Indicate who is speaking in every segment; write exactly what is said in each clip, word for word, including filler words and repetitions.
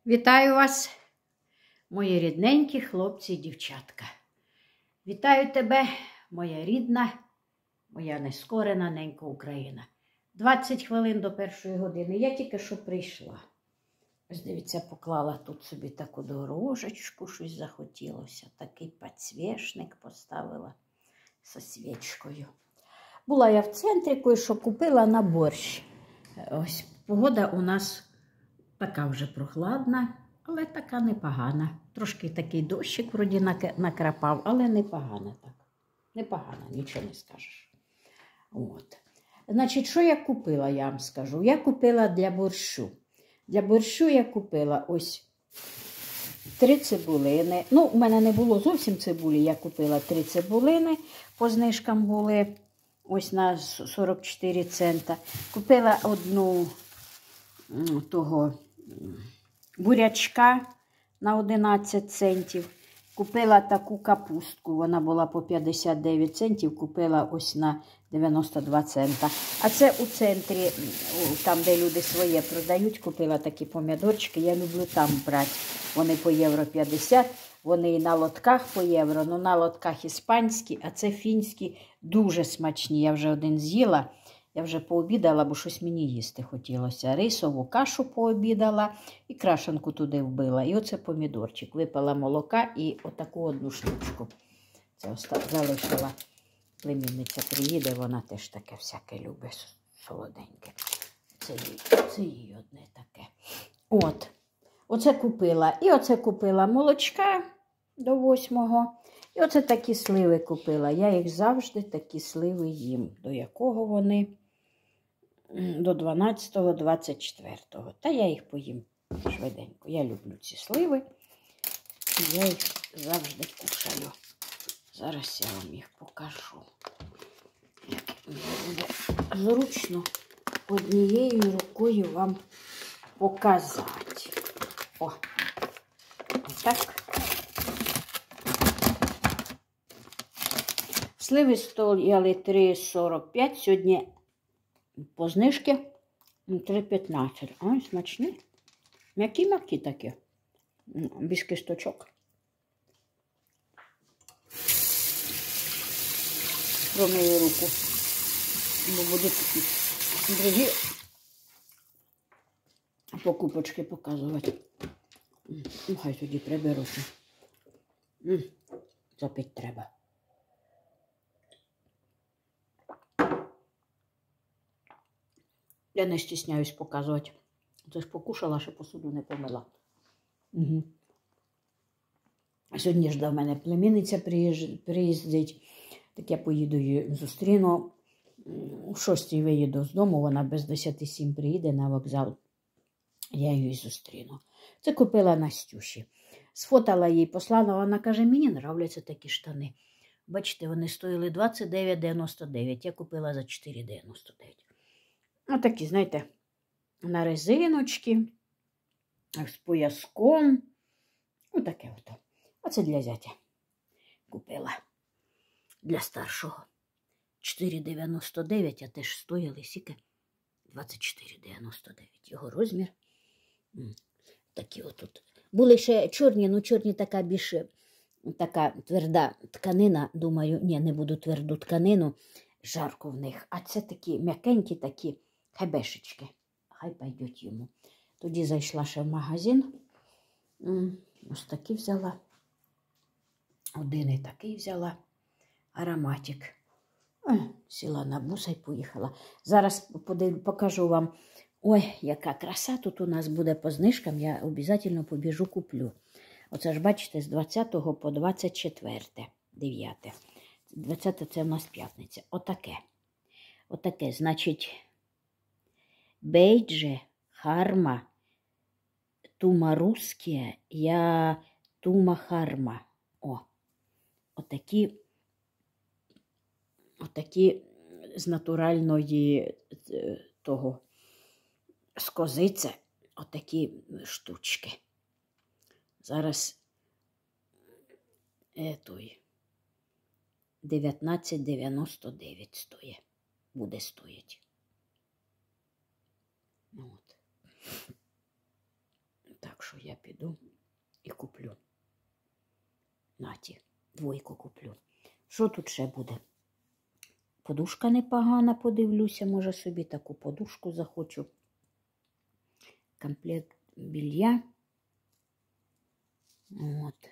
Speaker 1: Вітаю вас, мої рідненькі хлопці і дівчатка. Вітаю тебе, моя рідна, моя нескорена ненька Україна. двадцять хвилин до першої години. Я тільки що прийшла. Ось, дивіться, поклала тут собі таку дорожечку, щось захотілося. Такий підсвічник поставила зі свічкою. Була я в центрі, кое-що купила на борщ. Ось, погода у нас така вже прохладна, але така непогана. Трошки такий дощик вроді накрапав, але непогана так. Непогана, нічого не скажеш. От. Значить, що я купила, я вам скажу. Я купила для борщу. Для борщу я купила ось три цибулини. Ну, у мене не було зовсім цибулі, я купила три цибулини. По знижкам були ось на сорок чотири цента. Купила одну того бурячка на одинадцять центів. Купила таку капустку, вона була по п'ятдесят дев'ять центів, купила ось на дев'яносто два цента. А це у центрі, там де люди своє продають, купила такі помідорчики, я люблю там брати. Вони по євро п'ятдесят, вони і на лотках по євро, ну на лотках іспанські, а це фінські, дуже смачні. Я вже один з'їла. Я вже пообідала, бо щось мені їсти хотілося. Рисову кашу пообідала і крашенку туди вбила. І оце помідорчик. Випала молока і отаку одну штучку. Це залишила. Племінниця приїде, вона теж таке всяке любить, солоденьке. Це їй, це їй одне таке. От. Оце купила. І оце купила молочка до восьмого. І оце такі сливи купила. Я їх завжди такі сливи їм. До якого вони? До дванадцятого двадцять четвертого. Та я їх поїм швиденько. Я люблю ці сливи. І я їх завжди кушаю. Зараз я вам їх покажу. Як мені буде зручно однією рукою вам показати. О, так. Сливи стояли три сорок п'ять, сьогодні по знижці три п'ятнадцять. Ой, смачні. М'які-м'які такі. Без кісточок. Промию руку. Бо буду такі другі покупочки показувати. Ну, хай тоді приберуся. Запити треба. Я не стісняюсь показувати. Це ж покушала, що посуду не помила. Угу. Сьогодні ж до мене племінниця приїздить. Так я поїду її зустріну. У шостій виїду з дому, вона без десяти сім приїде на вокзал. Я її зустріну. Це купила Настюші. Сфотала їй, послала, вона каже, мені нравляться такі штани. Бачите, вони стоїли двадцять дев'ять дев'яносто дев'ять. Я купила за чотири дев'яносто дев'ять. Отакі, знаєте, на резиночки, з пояском. Отаке ото. Оце для зятя купила. Для старшого. чотири дев'яносто дев'ять, а теж стояли сіки двадцять чотири дев'яносто дев'ять. Його розмір. Такі отут. Були ще чорні, ну чорні така більше, така тверда тканина. Думаю, ні, не буду тверду тканину. Жарко в них. А це такі м'якенькі такі хебешечки. Хай пойдуть йому. Тоді зайшла ще в магазин. Ось такі взяла. Один і такий взяла. Ароматик. Сіла на буса і поїхала. Зараз покажу вам. Ой, яка краса тут у нас буде по знижкам. Я обов'язково побіжу куплю. Оце ж бачите, з двадцятого по двадцять четверте. дев'яте. двадцяте це в нас п'ятниця. Отаке. Отаке, значить, бейдже, харма, тума русське, я тума харма. О, отакі, отакі з натуральної того, з козиці, отакі штучки. Зараз е, той, дев'ятнадцять дев'яносто дев'ять стоїть. Буде стоїть. От. Так що я піду і куплю. Наті, двойку куплю. Що тут ще буде? Подушка непогана, подивлюся, може собі таку подушку захочу. Комплект белья. От.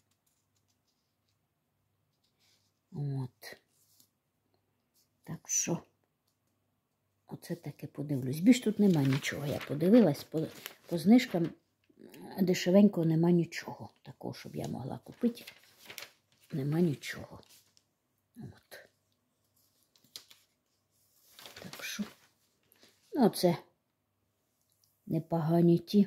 Speaker 1: От. Так що, оце таке подивлюсь. Більш тут нема нічого. Я подивилась, по, по знижкам дешевенького нема нічого. Такого, щоб я могла купити. Нема нічого. От. Так що, ну, оце непогані ті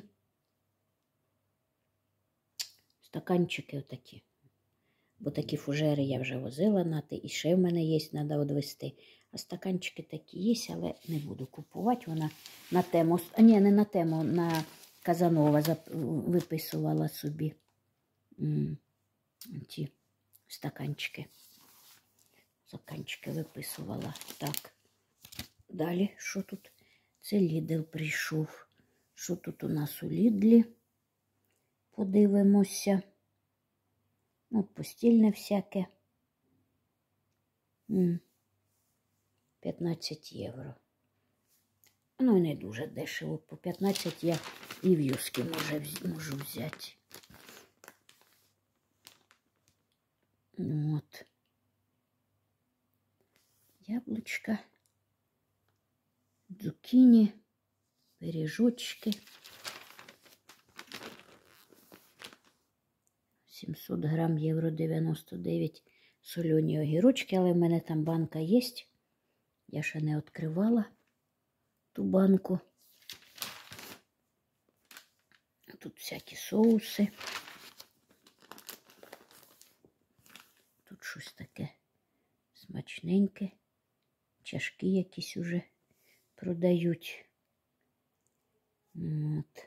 Speaker 1: стаканчики отакі. Бо такі фужери я вже возила на те, і ще в мене є, треба відвести. А стаканчики такі є, але не буду купувати. Вона на тему, а ні, не на тему, на Казанова виписувала собі ті стаканчики. Стаканчики виписувала. Так. Далі, що тут? Це Лідл прийшов. Що тут у нас у Лідлі? Подивимося. Ну, постільне всяке. п'ятнадцять євро. Ну, і не дуже дешево. По п'ятнадцять я і в Юскі можу взяти. От. Яблучка. Цукіні. Пиріжочки. сімсот грам, євро дев'яносто дев'ять. Солені огірочки, але в мене там банка є. Я ще не відкривала ту банку. Тут всякі соуси. Тут щось таке смачненьке. Чашки якісь уже продають. От.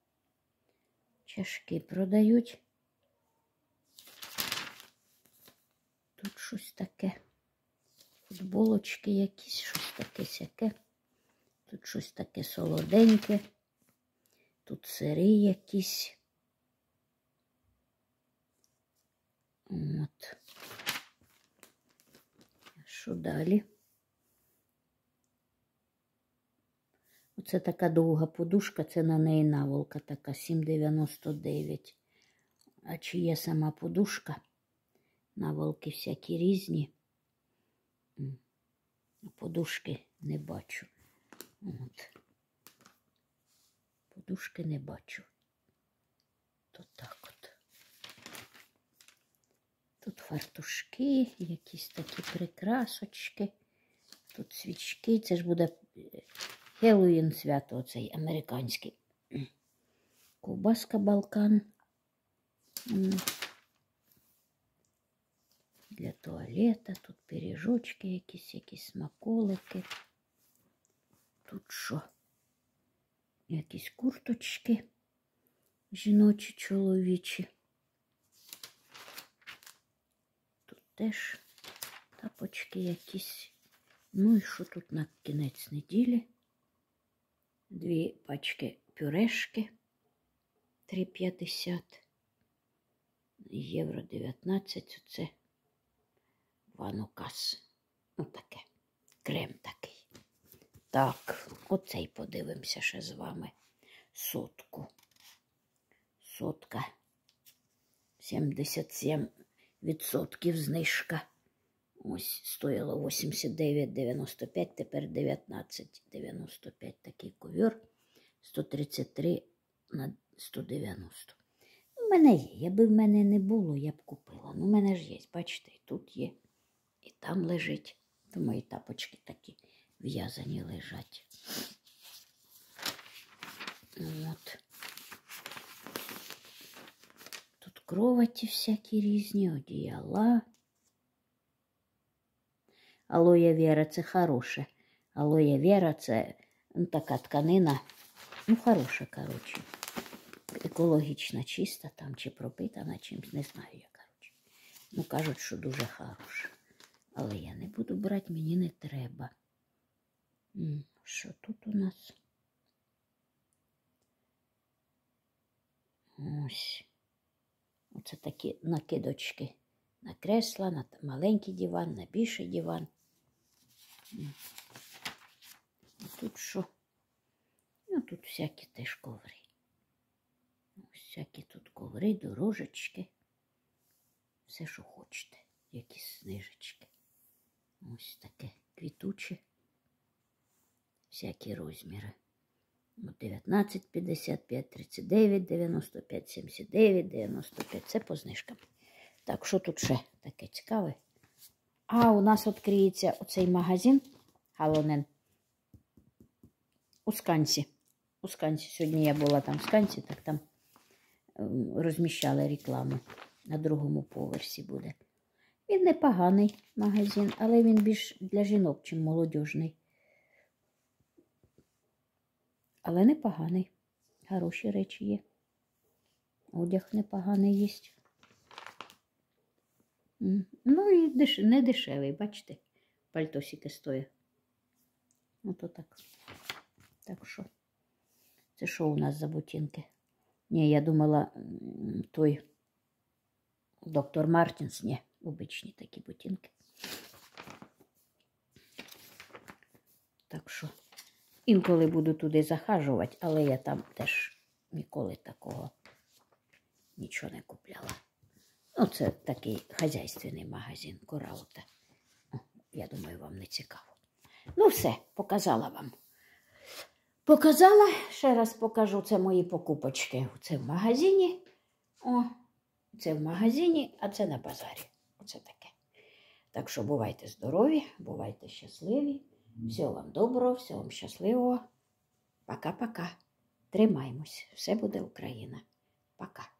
Speaker 1: Чашки продають. Тут щось таке. Футболочки якісь, щось таке сяке. Тут щось таке солоденьке. Тут сири якісь. От. Що далі? Оце така довга подушка, це на неї наволока така, сім дев'яносто дев'ять. А чи є сама подушка? Наволоки всякі різні. Подушки не бачу. От. Подушки не бачу. То так от. Тут фартушки, якісь такі прикрасочки. Тут свічки. Це ж буде Хеллоуін свято, оцей американський. Ковбаска Балкан. Для туалета. Тут пиріжочки якісь, якісь смаколики. Тут що? Якісь курточки жіночі, чоловічі. Тут теж тапочки якісь. Ну і що тут на кінець неділі? Дві пачки пюрешки. три п'ятдесят. Євро дев'ятнадцять. Оце ванукас. Ну таке. Крем такий. Так, оцей подивимося ще з вами. Сотку. Сотка. сімдесят сім відсотків знижка. Ось, стоїло вісімдесят дев'ять дев'яносто п'ять, тепер дев'ятнадцять дев'яносто п'ять. Такий ковер. сто тридцять три на сто дев'яносто. У мене є. Якби в мене не було, я б купила. Ну, у мене ж є. Бачите, і тут є. І там лежить. То мої тапочки такі в'язані лежать. От. Тут кроваті всякі різні, одіяла. Алоє Вера це хороше. Алоє Вера це ну, така тканина. Ну, хороша, коротше. Екологічна, чиста там, чи пропитана чимось, не знаю я, коротше. Ну, кажуть, що дуже хороша. Але я не буду брати, мені не треба. Що тут у нас? Ось. Оце такі накидочки на кресла, на маленький диван, на більший диван. А тут що? Ну, тут всякі теж коври. Ось всякі тут коври, дорожечки. Все, що хочете. Якісь снижечки. Ось таке квітуче. Всякі розміри. дев'ятнадцять п'ятдесят п'ять, тридцять дев'ять, дев'яносто п'ять, сімдесят дев'ять, дев'яносто п'ять. Це по знижкам. Так, що тут ще таке цікаве? А, у нас відкриється оцей магазин Галонен у Сканці. У Сканці. Сьогодні я була там в Сканці, так там розміщали рекламу. На другому поверсі буде. Він непоганий магазин, але він більш для жінок, чим молодіжний. Але непоганий. Хороші речі є. Одяг непоганий є. Ну і деш... не дешевий, бачите? Пальтосики стоять. Ото так. Так що. Це що у нас за ботинки? Ні, я думала, той доктор Мартінс. Ні, обичні такі ботинки. Так що. Інколи буду туди захажувати, але я там теж ніколи такого нічого не купляла. Ну, це такий хазяйственний магазин Кораута. Я думаю, вам не цікаво. Ну, все, показала вам. Показала, ще раз покажу, це мої покупочки. Це в магазині. О, це в магазині, а це на базарі. Оце таке. Так що бувайте здорові, бувайте щасливі. Всього вам доброго, всього вам щасливого. Пока-пока. Тримаймось. Все буде Україна. Пока.